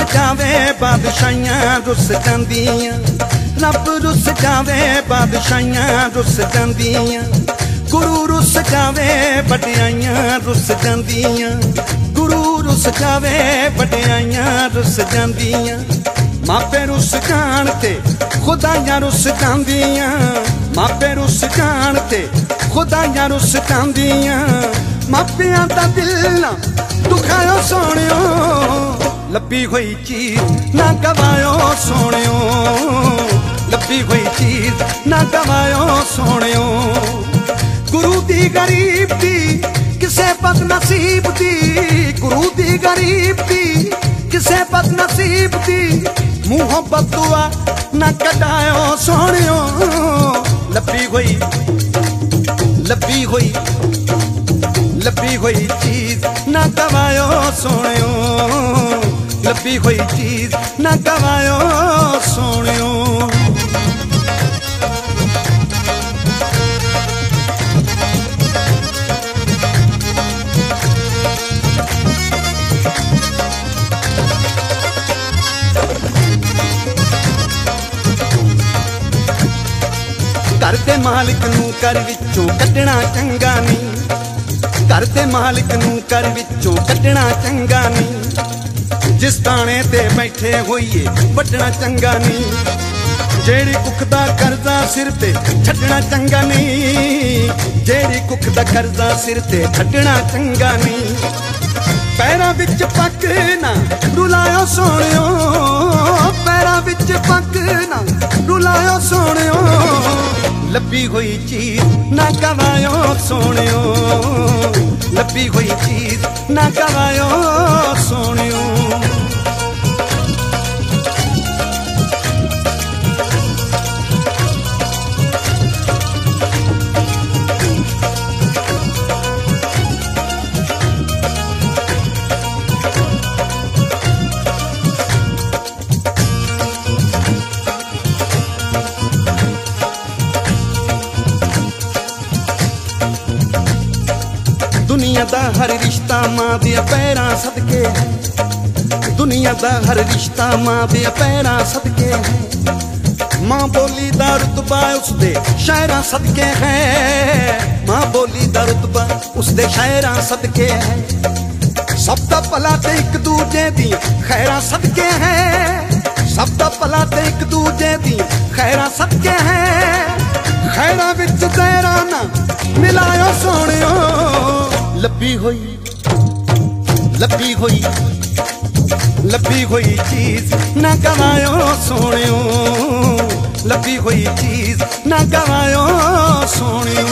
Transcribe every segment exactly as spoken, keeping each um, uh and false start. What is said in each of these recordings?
जावे बादशाहियां रुस जांदियां, रब रुस जावे बादशाहियां रुस जांदियां, गुरु रुस जावे वड्डियाइयां रुस जांदियां, गुरु रुस जावे वड्डियाइयां रुस जांदियां, मापे रुस जान ते खुदाइयां रुस जांदियां, मापे रुस जान ते खुदाइयां रुस जांदियां, मापियां दा दिल ना दुखायो सोनियो, लब्भी हुई चीज ना गवायो सोनियो, लब्भी हुई चीज ना गवायो सोनियो, गुरु दी गरीब दी किसे बदनसीब दी, गुरु दी गरीब दी किसे बदनसीब दी, मुंहों बदुआ ना कढायो सोनियो, लब्भी हुई लब्भी हुई लब्भी हुई चीज ना गवायो सोनियो, लब्भी हुई चीज ना गवायो सोनियो। घर दे मालिक नूं कर विचों कड्ढना चंगा नहीं, घर दे मालिक नूं कर विचों कड्ढना चंगा नहीं, जिस ताने ते बैठे होइए वड्डना चंगा नहीं, जेड़ी कुख दा कर्जा सिर ते छड्डना चंगा नहीं, जेड़ी कुख दा कर्जा सिर ते छड्डना चंगा नहीं, पैरां विच पग ना रुलायो सोनियो, पैरां विच पग ना रुलायो सोनियो, लब्भी हुई चीज ना गवायो सोनियो, लब्भी हुई चीज ना गवायो सोनियो। दुनिया दा हर रिश्ता मां दे पैरां सदके है, दुनिया दा हर रिश्ता मां दे पैरां सदके है, मां बोली दा रुतबा उसदे शायरां सदके है, मां बोली दा रुतबा उसदे शायरां सदके है, सब दा भला ते इक दूजे दी खैरां सदके है, सब दा भला ते इक दूजे दी खैरां सदके है, खैरां विच ज़हरा ना मिलायो सोनियो, लब्भी हुई लब्भी हुई लब्भी हुई चीज ना गवायो सोनियो, लब्भी हुई चीज ना गवायो सोनियो।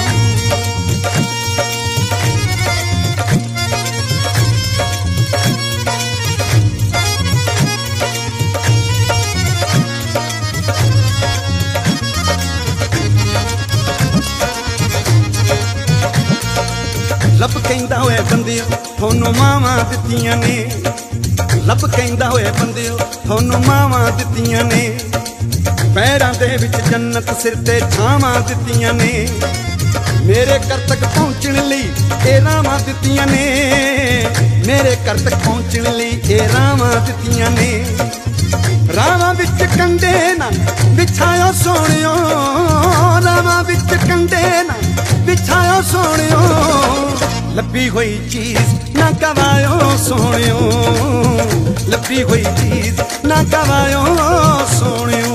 लब कहंदा होए बंदियो थोनू मावां दित्तियां ने, लब कहंदा होए बंदियो थोनू मावां दित्तियां ने, पैरां दे विच जन्नत सिर ते छावां दित्तियां ने, मेरे घर तक पहुंचण लई ए रावां दित्तियां ने, मेरे घर तक पहुंचण लई ए रावां दित्तियां ने, रावां विच कंडे ना बिछायो सोनियो, रावां विच कंडे ना बिछायो सोनियो, लब्भी हुई चीज ना गवायो सोनियो, लब्भी हुई चीज ना गवायो सोनियो।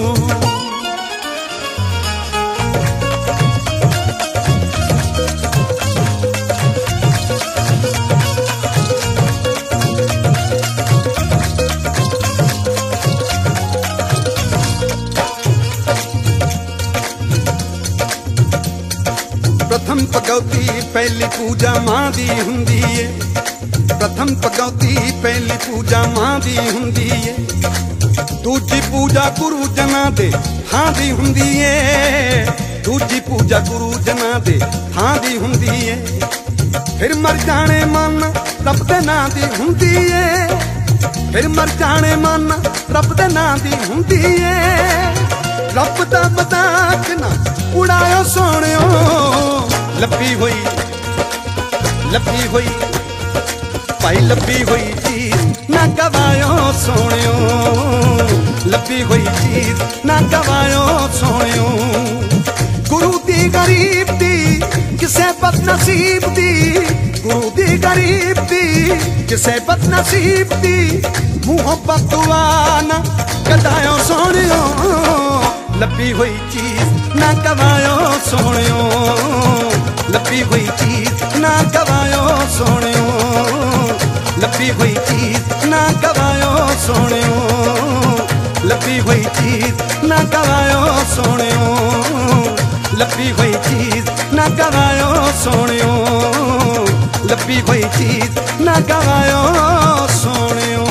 प्रथम भगवती पहली पूजा मां दी हुंदी है, प्रथम भगवती पहली पूजा मां दी हुंदी है, दूजी पूजा गुरु जना दे थां दी हुंदी है, दूजी पूजा गुरु जना दे थां दी हुंदी है, फिर मर जाने मन रब दे नां दी हुंदी है, फिर मर जाने मन रब दे नां दी हुंदी है, रब दा मजाक ना उड़ायो सोनियो, लब्भी हुई लब्भी हुई भाई लब्भी हुई चीज ना गवायो सोनियो, लभी हुई चीज ना गवायो सोनियो। गुरु दी गरीब दी किसे बदनसीब दी, गुरु दी गरीब दी किसे बदनसीब दी, मुहब्बत दुआ ना कदायो सोनियो, लभी हुई चीज ना गवायो सोनियो, लभी हुई चीज ना गवायो सोनियो, लभी हुई चीज ना गवायो सोनियो, लभी हुई चीज ना गवायो सोनियो, लभी हुई चीज ना गवायो सोनियो, लभी हुई चीज ना गवायो सोनियो।